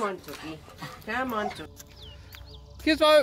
on, Tookie. Come on, Tookie. Gizmo!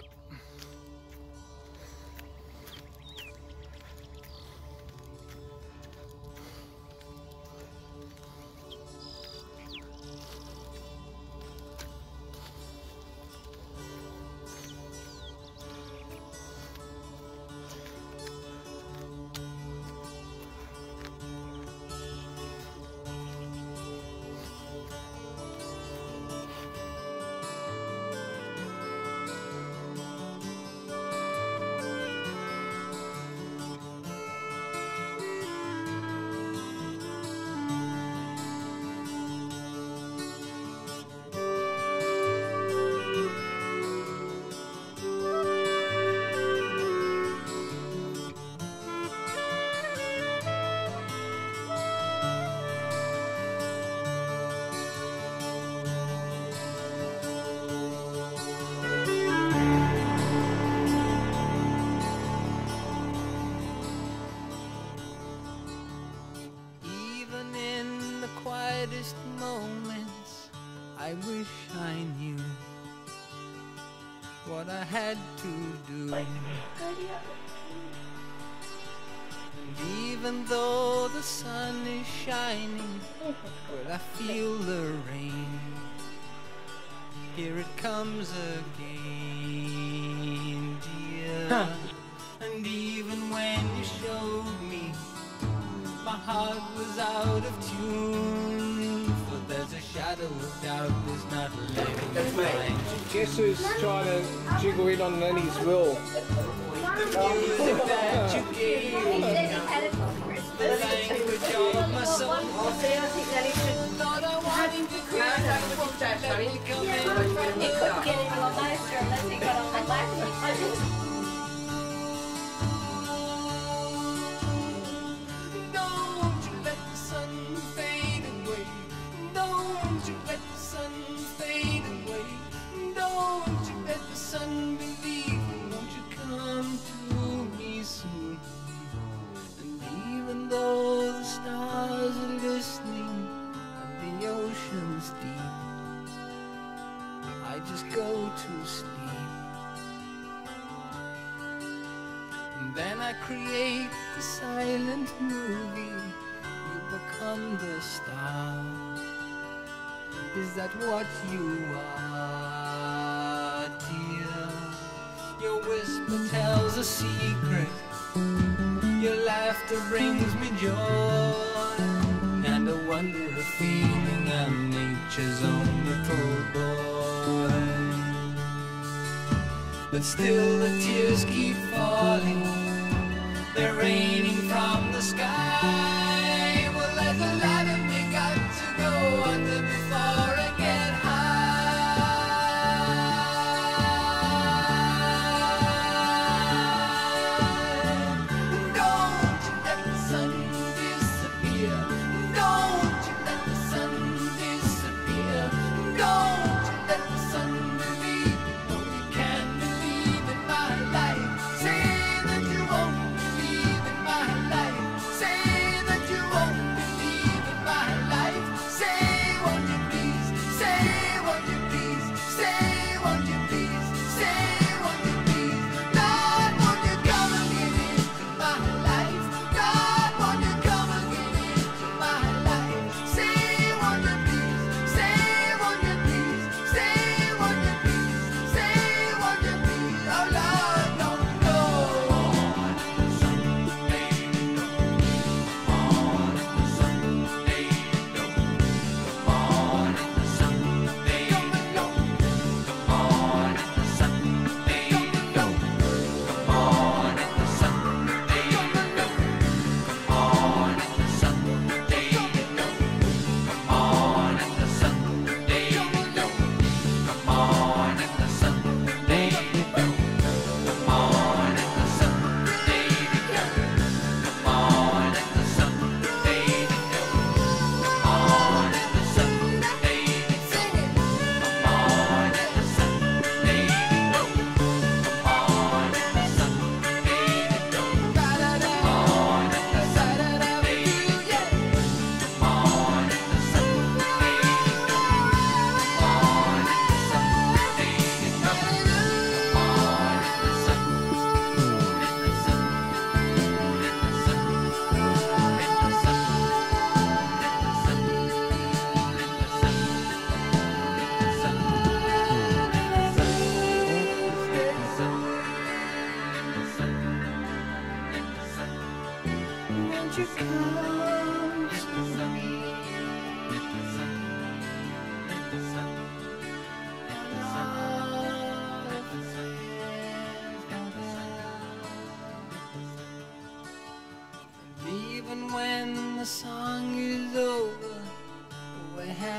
quietest moments, I wish I knew what I had to do. And even though the sun is shining, will I feel the rain? Here it comes again, dear. And even when you showed me, my heart was out of tune. For there's a shadow of doubt is not living. That's me. Guess who's trying to jiggle in on Lenny's will? The music that you gave me, the language of my soul. Thought I wanted to create let me come in from the dark. Don't you let the sun fade away. Don't you let the sun fade away. Don't you let the sun believe. Won't you come to me soon? And even though the stars are listening and the ocean's deep, I just go to sleep. And then I create the silent movie. You become the star. Is that what you are, dear? Your whisper tells a secret. Your laughter brings me joy, and a wonder of feeling I'm nature's own little boy. But still the tears keep falling. They're raining from the sky. Well, there's a ladder we got to go under before I get high. Don't you let the sun disappear. Don't you let the sun disappear. Don't you let the sun believe. No, you can't believe in my life. Say that you won't believe in my life. Say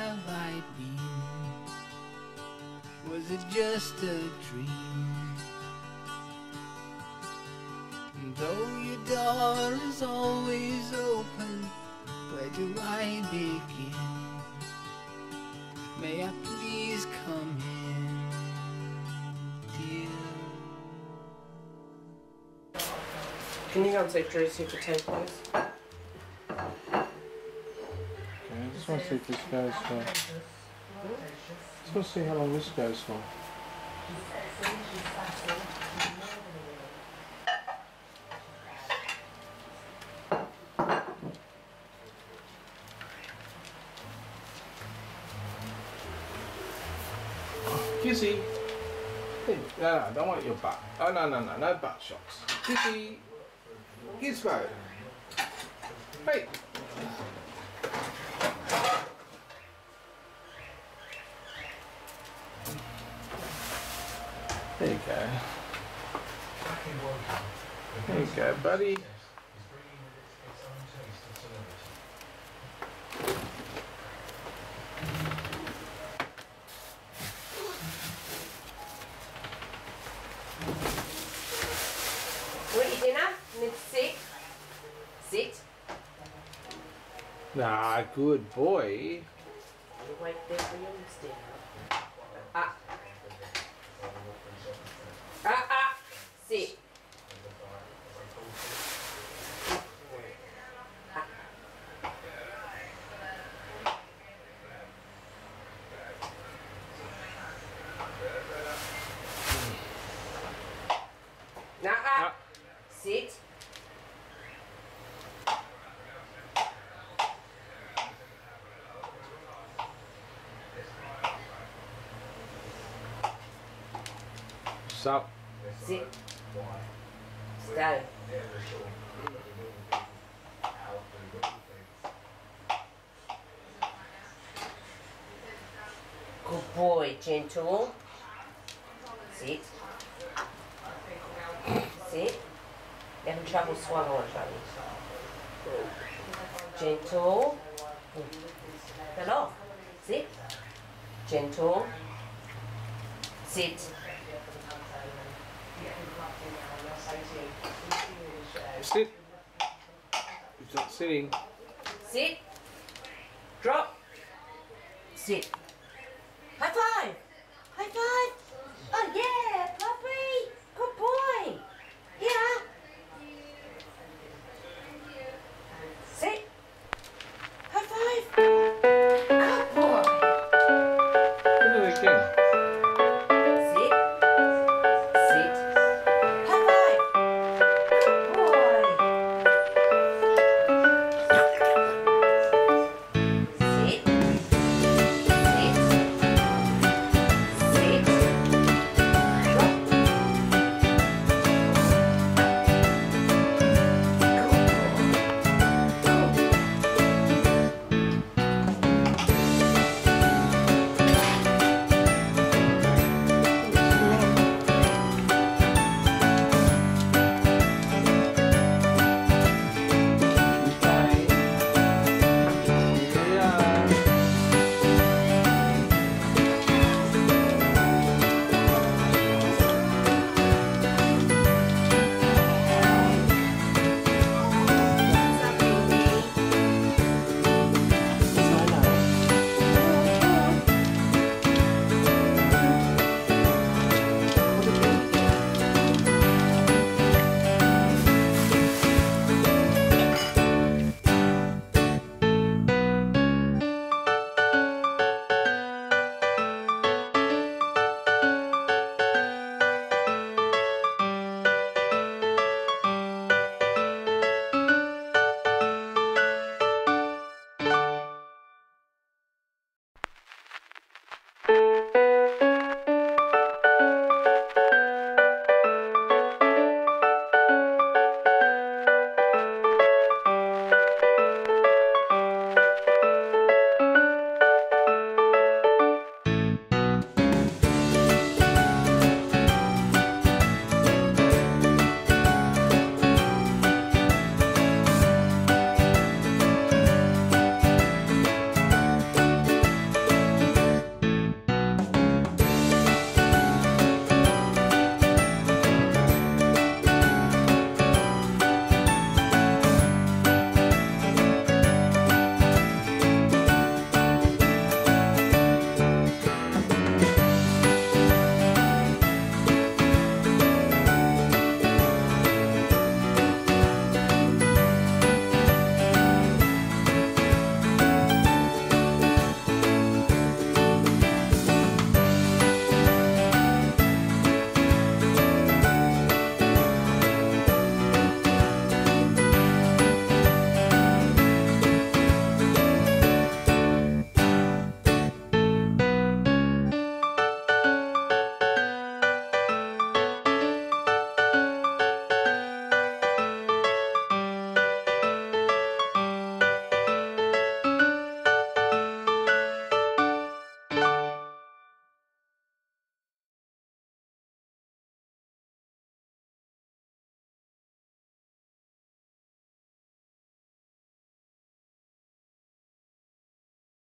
have I been? Was it just a dream? Though your door is always open, where do I begin? May I please come in, dear? Can you go and take Tracy for 10, please? Okay, I just want to see if this goes for. Just want to see how long this goes for. Gizzy! Hey, no, I don't want your butt. Oh, no, no butt shots. Gizzy! Gizmo! Hey! There you go. There you go, buddy. Want your dinner? Need to sit? Sit. Nah, good boy. Wait there for your dinner. Ah. Sit. Sit. Sup? Sit. Stay. Good boy, gentle. Sit. Sit. You're having trouble swallowing, Johnny. Gentle. Get off. Sit. Gentle. Sit. Sit. He's not sitting. Sit. Drop. Sit. High five. High five. Oh yeah.